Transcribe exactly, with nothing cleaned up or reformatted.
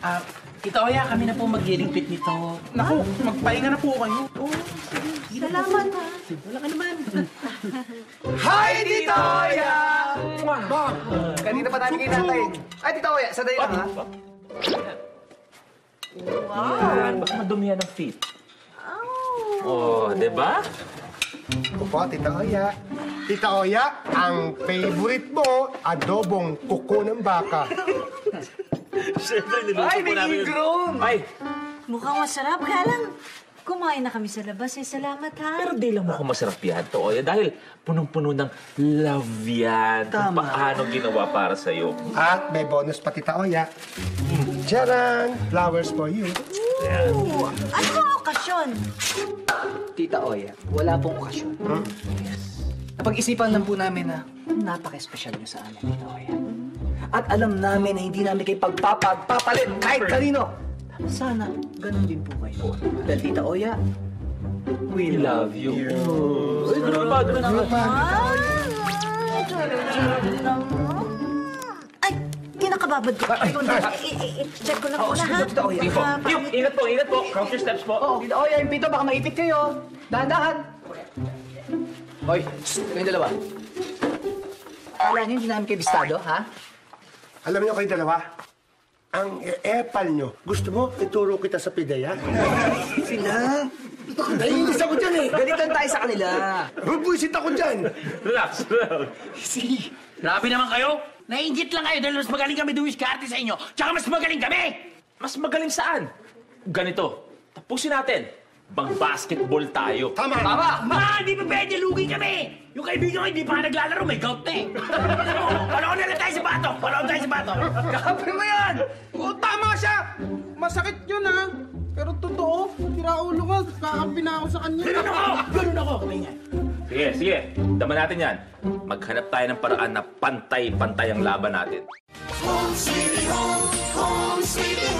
Ah, Tita Oya, kami na po maglilingpit nito. Naku, magpahinga na po kayo. Oh, salamat ha. Wala ka naman. Hi, Tita Oya! Mom, kanina pa namin kinatay. Ay, Tita Oya, sadali lang ha. Yan, baka madumihan ng feet. Oh, di ba? Opo, Tita Oya. Tita Oya, ang favorite mo, adobong kuko ng baka. Siyempre, niluto Ay, po may namin. ingrown! Ay, Mukhang masarap. Kaya lang, kumain na kami sa labas. Eh, salamat ha. pero di lang mukhang masarap yan, Toya, dahil punong-puno ng love yan. Kung Tama. paano ginawa para sa'yo. At may bonus pa, Tita Oya. Charan! Flowers for you. Ooh, ano ang okasyon? Tita Oya, wala pong okasyon. Hmm? Napag-isipan lang po namin na napaka-espesyal niyo sa amin, Tita Oya. At alam namin na hindi namin kayo pagpapagpapalit kahit kanino. Sana ganun din po kayo. Dahil Tita Oya, we We love you. Ay, ganun ba? Ganun ba? Ay, kinakababad ko. Ay, i-check ko lang Oo, muna sige, ha. Tita Oya. Sige po. Yung, ingat po, ingat po. Count your steps po. Oo, Tita Oya, yung pito, baka maipit kayo. Dahan-dahan. Hoy, shh, kayong dalawa. Kala niyo hindi namin kayo bistado, ha? Alam niyo kayo dalawa, ang e-epal niyo, gusto mo ituro kita sa pidaya? Sila. Naiinis ako dyan eh. Galitan tayo sa kanila. Bubuisit ako dyan. Relax, relax. Si, grabe naman kayo. Naiingit lang kayo dahil mas magaling kami dumiskarte sa inyo. Tsaka mas magaling kami! Mas magaling saan? Ganito, tapusin natin. Bang basketball tayo. Tama. Tama! Ma, hindi pa pwede. Lugi kami. Yung kaibigan ko hindi pa nga naglalaro. May gout na eh. Panoon na lang tayo sa bato. Panoon tayo sa bato. Kapin mo yan! Oo, tama siya! Masakit yun, ha? Pero totoo, tiraulo ka. Kakampi na ako sa kanya. Ganun ako! Ganun ako! Kumaingay. Sige, sige. Daman natin yan. Maghanap tayo ng paraan na pantay-pantay ang laban natin. Home sweet home, home sweet